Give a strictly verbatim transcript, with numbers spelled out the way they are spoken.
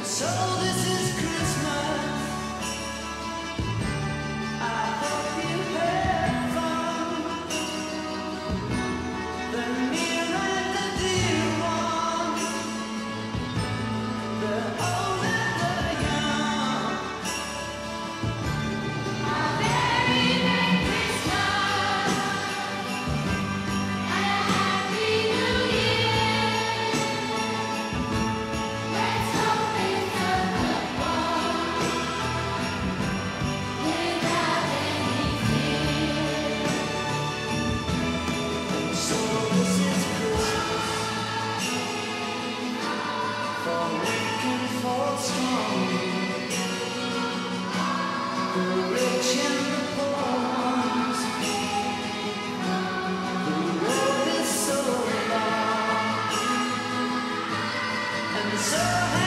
So this is Christmas. I hope you had fun. The near and the dear ones, the old and the young. A very Merry Christmas and a Happy New Year. Let's hope it's a good one without any fear. So this is Christmas for weak and for strong, the rich and the poor ones. The road is so long and so